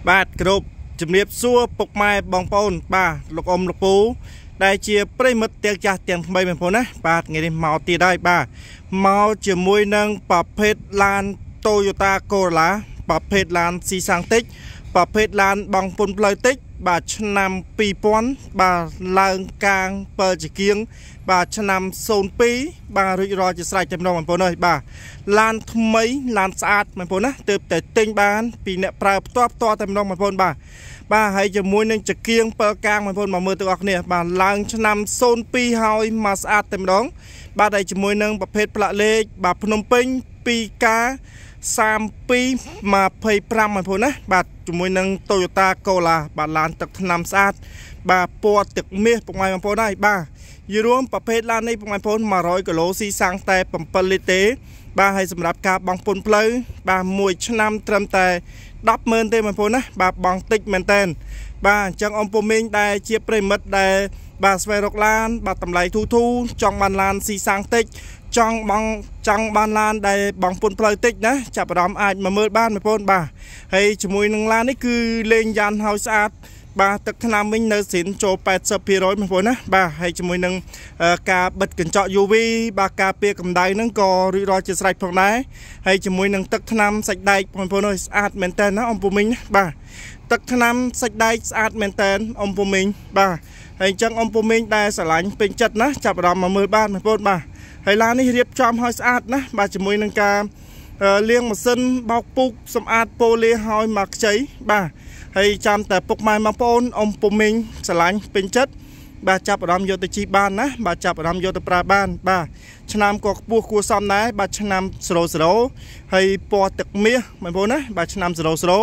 បាទគ្រប់ជំរាបសួរពុកម៉ែបងប្អូនបាទលោកអ៊ំលោកពូដែលជាប្រិមិត្តទាំងចាស់ទាំងថ្មីបងប្អូនណាបាទថ្ងៃនេះមកទៀតហើយបាទមកជាមួយនឹងប្រភេទឡាន Toyota Corolla ប្រភេទឡានស៊ីសាំងតិចប្រភេទឡានបងពុនផ្លូវតិចបាទឆ្នាំ2000បាទឡើងកាង7ជាគៀងបាទឆ្នាំ02បាទរួចរាល់ជាស្រេចតែម្ដងបងប្អូនអើយបាទឡានថ្មីឡានស្អាតបងប្អូនណាទើបតែទិញបានពីអ្នកប្រើផ្ទាល់តែម្ដងបងប្អូនបាទហើយជាមួយនឹងជាគៀង7កាងបងប្អូនមកមើលទាំងអស់គ្នាបាទឡើងឆ្នាំ02ហើយមកស្អាតតែម្ដងបាទហើយជាមួយនឹងប្រភេទផ្លាកលេខបាទភ្នំពេញ 2K 3225បងប្អូនណាបាទជាមួយនឹង Toyota Corolla បាទឡានទឹកថ្នាំស្អាតបាទពណ៌ទឹកមាសពុកម៉ែបងប្អូនហើយបាទយល់រួមប្រភេទឡាននេះពុកម៉ែបងប្អូន100គីឡូស៊ីសាំងតែ7លីត្រទេបាទហើយសម្រាប់ការបង់ពន្ធផ្លូវបាទ1ឆ្នាំត្រឹមតែ100000ទេបងប្អូនណាបាទបង់តិចមែនតើបាទអញ្ចឹងអ៊ំពូមីងដែលជាប្រិមិត្តដែលបាទស្វែងរកឡានបាទតម្លៃធូរចង់បានឡានស៊ីសាំងតិចចង់បានឡានដែលបងពុនផ្លូវតិចណាចាប់អារម្មណ៍អាចមកមើលបានបងប្អូនបាទហើយជាមួយនឹងឡាននេះគឺលេងយ៉ានហើយស្អាតបាទទឹកថ្នាំវិញនៅស្រីនចូល 80% បងប្អូនណាបាទហើយជាមួយនឹងការបិទកញ្ចក់ UV បាទការពារកម្ដៅហ្នឹងក៏រួចរាល់ជាស្រេចផងដែរហើយជាមួយនឹងទឹកថ្នាំសាច់ដែកបងប្អូនអើយស្អាតមែនតើណាអ៊ំពូមីងណាបាទទឹកថ្នាំសាច់ដែកស្អាតមែនតើអ៊ំពូមីងបាទហើយអញ្ចឹងអ៊ំពូមីងដែលស្រឡាញ់ពេញចិត្តណាចាប់អារម្មណ៍មកមើលបានបងប្អូនបាទហើយឡាននេះរៀបចំឲ្យស្អាតណាបាទជាមួយនឹងការលាងម៉ាស៊ីនបោកពុកសម្អាតប៉ូលាឲ្យមកខ្ចីបាទហើយចាំតែពុកម៉ែបងប្អូនអ៊ំពូមីងស្រឡាញ់ពេញចិត្តបាទចាប់អារម្មណ៍យកទៅជីបានណាបាទចាប់អារម្មណ៍យកទៅប្រើបានបាទឆ្នាំក៏ខ្ពស់គួរសមដែរបាទឆ្នាំ00ហើយពណ៌ទឹកមាសបងប្អូនណាបាទឆ្នាំ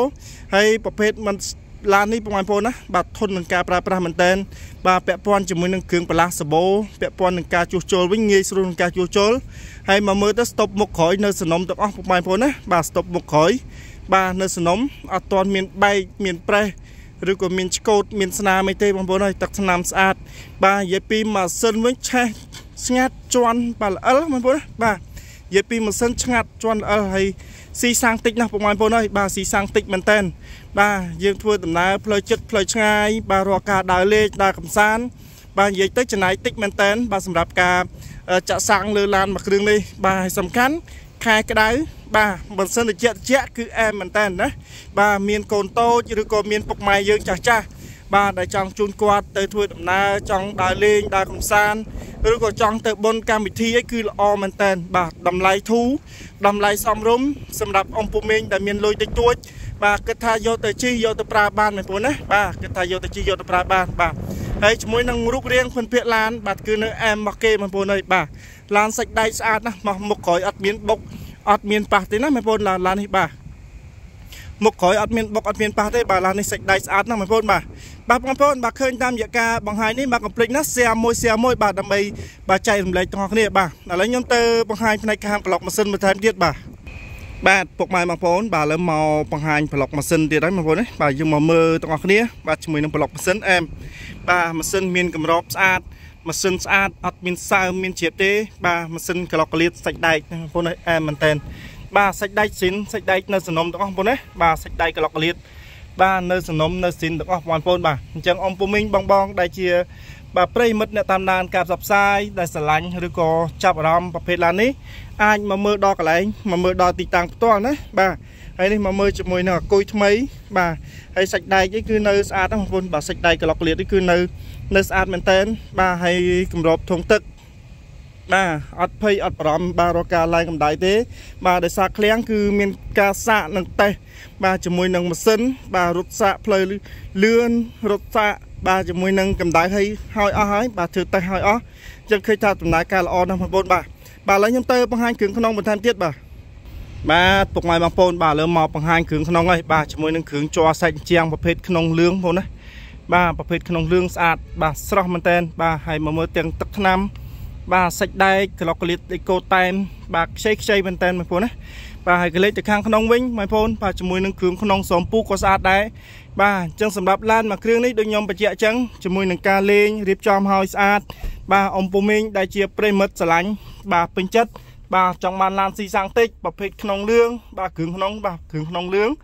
00ហើយប្រភេទមិនឡាននេះបងប្អូនណាបាទធន់នឹងការប្រើប្រាស់មែនតើបាទពាក់ព័ន្ធជាមួយនឹងគ្រឿងបន្លាស់សាបូពាក់ព័ន្ធនឹងការជួសជុលវិញងាយស្រួលនឹងការជួសជុលហើយមកមើលទៅស្តុបមុខក្រោយនៅសំណុំទាំងអស់បងប្អូនណាបាទស្តុបមុខក្រោយបាទនៅសំណុំអត់ទាន់មានបែកមានប្រេះឬក៏មានឆ្កូតមានស្នាមអីទេបងប្អូនហើយទឹកថ្នាំស្អាតបាទនិយាយពីម៉ាស៊ីនវិញឆេះស្ងាត់ជន់បាទល្អិលបងប្អូនណាបាទនិយាយពីម៉ាស៊ីនឆ្ងាត់ជន់ល្អិលហើយស៊ីសាំងតិចណាស់បងប្អូនហើយបាទស៊ីសាំងតិចមែនតើបាទយើងធ្វើដំណើរផ្លូវចិត្តផ្លូវឆ្ងាយបាទរាល់ការដើរលេងដើរកម្សាន្តបាទនិយាយទៅចំណាយតិចមែនតើបាទសម្រាប់ការចាក់សាំងលើឡានមួយគ្រឿងនេះបាទសំខាន់ខែក្តៅបាទបើសិនតែជាគឺអែមមែនតើណាបាទមានកូនតូចឬក៏មានពុកម៉ែយើងចាស់បាទដែលចង់ជូនគាត់ទៅធ្វើដំណើរចង់ដើរលេងដើរកម្សាន្តឬក៏ចង់ទៅបុណ្យកម្មវិធីអីគឺល្អមែនតើបាទតម្លៃធូរតម្លៃសមរម្យសម្រាប់អ៊ំពូមីងដែលមានលុយតិចតួចបាទគិតថាយកទៅជិះយកទៅប្រើបានមែនបងណាបាទគិតថាយកទៅជិះយកទៅប្រើបានបាទហើយជាមួយនឹងរូបរាងភុនភាគឡានបាទគឺនៅអែមមកគេបងប្អូនអើយបាទឡានសាច់ដែកស្អាតណាស់មកមុខក្រោយអត់មានបុកអត់មានប៉ះទេណាបងប្អូនឡាននេះបាទមុខក្រោយអត់មានបុកអត់មានប៉ះទេបាទឡាននេះសាច់ដែកស្អាតណាស់បងប្អូនបាទបងប្អូនបាទឃើញតាមរយៈការបង្ហាញនេះបាទកុំភ្លេចណា share មួយបាទដើម្បីបាទចែករំលែកទាំងអស់គ្នាបាទឥឡូវខ្ញុំទៅបង្ហាញផ្នែកខាងប្លុកម៉ាស៊ីនបន្ថែមទៀតបាទពុកម៉ែបងប្អូនបាទឥឡូវមកបង្ហាញប្លុកម៉ាស៊ីនទៀតហើយបងប្អូនណាបាទយើងមកមើលទាំងអស់គ្នាបាទជាមួយនឹងប្លុកម៉ាស៊ីនអែមបាទម៉ាស៊ីនមានកម្របស្អាតម៉ាស៊ីនស្អាតអត់មានសើមមានជ្រាបទេបាទម៉ាស៊ីនក្លុកក្លៀតសាច់ដែកបងប្អូនអែមមែនតើបាទសាច់ដែកស៊ីនសាច់ដែកនៅសំណុំទាំងអស់បងប្អូនណាបាទសាច់ដែកក្លុកក្លៀតបាទនៅសំណុំនៅស៊ីនទាំងអស់បងប្អូនបាទអញ្ចឹងអ៊ំពូមីងបងដែលជាបាទប្រិមិត្តអ្នកតាមដានការផ្សព្វផ្សាយដែលស្រឡាញ់ឬក៏ចាប់អារម្មណ៍ប្រភេទឡាននេះអាចមកមើលដល់កន្លែងមកមើលដល់ទីតាំងផ្ទាល់ណាបាទហើយនេះមកមើលជាមួយនឹងអគុយថ្មីបាទហើយសាច់ដែកនេះគឺនៅស្អាតណាស់បងប្អូនបាទសាច់ដែកក្លុកក្លៀតនេះគឺនៅស្អាតមែនតើបាទហើយគម្របធុងទឹកបាទអត់ភ័យអត់បារម្ភបាទរកការឡើងកម្ដៅទេបាទដោយសារឃ្លាំងគឺមានការសាកនឹងតេស្តបាទជាមួយនឹងម៉ាស៊ីនបាទរត់សាកផ្លូវលឿនរត់សាកបាទជាមួយនឹងកម្ដៅឲ្យអស់ហើយបាទធ្វើតេស្តឲ្យអស់ចឹងឃើញថាដំណើរការល្អណាស់បងប្អូនបាទឥឡូវខ្ញុំទៅបង្ហាញគ្រឿងក្នុងបន្ថែមទៀតបាទពុកម៉ែបងប្អូនបាទឥឡូវមកបង្ហាញគ្រឿងក្នុងហើយបាទជាមួយនឹងគ្រឿងជ័រសាច់ជាងប្រភេទក្នុងលឿងបងប្អូនណាបាទប្រភេទក្នុងលឿងស្អាតបាទស្រស់មែនតើបាទហើយមកមើលទាំងទឹកថ្នាំបាទសាច់ដែកក្លុកក្លៀតអេកូតែនបាទខ្ចីមែនតើបងប្អូនណាបាទហើយកលេចទៅខាងក្នុងវិញបងប្អូនបាទជាមួយនឹងគ្រឿងក្នុងសំពូក៏ស្អាតដែរបាទអញ្ចឹងសម្រាប់ឡានមួយគ្រឿងនេះដូចខ្ញុំបញ្ជាក់អញ្ចឹងជាមួយនឹងការលេងរៀបចំឲ្យស្អាតបាទអ៊ំពូមីងដែលជាប្រិមិត្តស្រឡាញ់បាទពេញចិត្តបាទចង់បានឡានស៊ីសាំងតិចប្រភេទក្នុងលឿងបាទគ្រឿងក្នុងបាទគ្រឿងក្នុងលឿង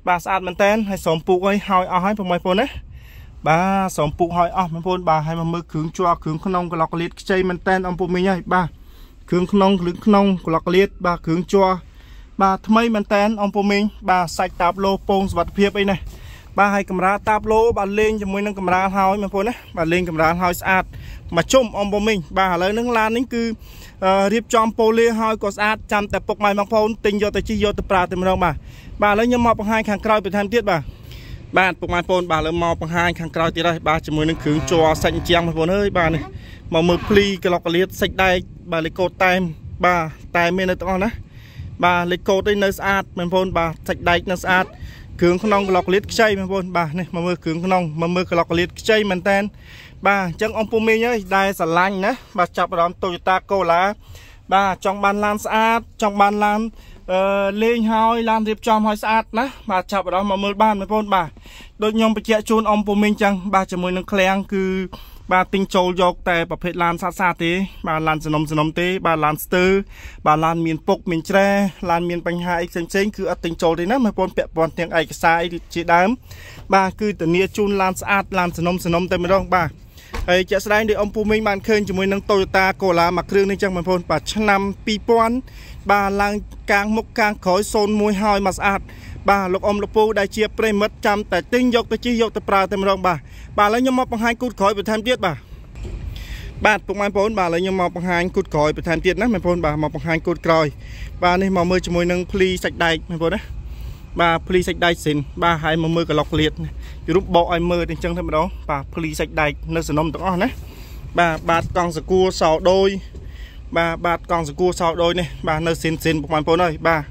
bà sát mình tên hay xóm phụ ấy hỏi ở hai mọi phone đấy bà xóm phụ hỏi ở mọi phone bà hay mà mơ khướng cho khướng khăn nông của lọc liệt chơi mình tên ông phụ mình nhá bà khướng khăn nông của lọc liệt bà khướng cho bà thay mình tên ông phụ mình bà sạch tạp lô pong vật phiệp ấy này bà hay camera tạp lô bà lên cho mỗi năng camera hỏi mọi phone đấy bà lên camera hỏi sát mà chung ông phụ mình bà lấy nước lan đến cứ riêng trong poly hỏi có sát chămแต่ ปก mai mang phone tình vô tới chi vô tới pra tới mình đâu bà lấy nhầm mọc bằng hai kháng càoไปทำ tiết bà ปก mai phone bà lấy mọc bằng hai kháng cào tiết đây bà chỉ mới nâng khướng cho xanh chiang phone ơi bà này mà mực pli cái lọc liệt sạch đây bà lấy cột time bà tay bên đây tao đó bà lấy cột đây nơi sát mình phone bà sạch đây nơi sát khướng khăn nông lọc liệt chơi mình phone bà này mà mực khướng khăn nông mà mực lọc liệt chơi mình tên bà chẳng ông phụ mình nhá đây sả lanh đó bà chọc vào đó Toyota Corolla bà trong bàn lan sát trong bàn lan lên hỏi lan điệp trong hỏi sát đó bà chọc vào đó mà mưa ban mình phone bà đôi nhom bị chạy chôn ông phụ mình chẳng bà chỉ mới nâng keng cứ bà tinh trâu dọcแต่ประเภท lan sát sát thế bà lanสนม thế bà lan stir bà lan miền pok miền tre lan miền bánh hai xanh cứ ở tinh trâu thế đó mà phone bẹ bòn tiếng ai cái sai chỉ đám bà cứ tự nhiên chôn lan sát lanสนม thế mới đâu bà ấyจะแสดงโดยองค์ภูมิมันเคยจะมีนังโตโยต้าโกลามาเครื่องในจังมันพ้นปัจจุบันปีปอนบาลังกลางมุกกลางขอยโซนมวยหอยมาสะอาดบาลูกอมลูกปูได้เชียบเปรมัดจำแต่ติ้งยกตะจี้ยกตะปลาเต็มรองบาแล้วยังมาปังหายกุดขอยไปทำเตี้ยบาปกมันพ้นบาแล้วยังมาปังหายกุดขอยไปทำเตี้ยนะมันพ้นบามาปังหายกุดกรอยบานี่มาเมื่อจะมีนังพลีสักใดมันพ้นนะbà pli sạch đai xin bà hai mà mưa cả lọc liệtอยู่รูปbộ ai mưa trên chân thêm đó bà pli sạch đai nơi sườn nông tao nè bà con sờ cua sào đôi bà con sờ cua sào đôi này bà nơi xin một màn phố này bà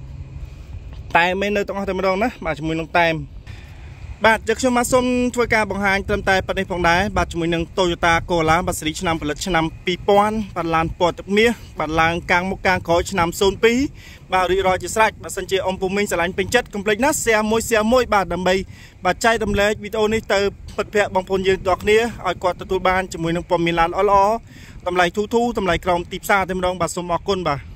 tay mấy nơi tao thêm đó nè bà chỉ muốn nông tem bàจะชมมาส้มช่วยการบังหารเติมแต่ประเด็นของได้บัตรจมูกหนึ่งโตโยต้าโกลาบัตรสีชนำผลิตชนำปีปอนบัตรลานปอดตะเมียบัตรลานกลางมุกกลางขอชนำโซนปีบารีรอยจะสลายบัตรสัญเจอมปูมิงสลายเป็นจัดคอมเพล็กซ์นะเสียมวยบาทดำใบบาดใจดำเล็กวิดีโอนี้เติมเปิดเผยบางคนยืนดอกเนี้ยอ่อยกอดตัวบ้านจมูกหนึ่งปอมมีลานอ้อตำไหลทูตำไหลกรองตีบซาเต็มรองบัตรสมอกุลบ่า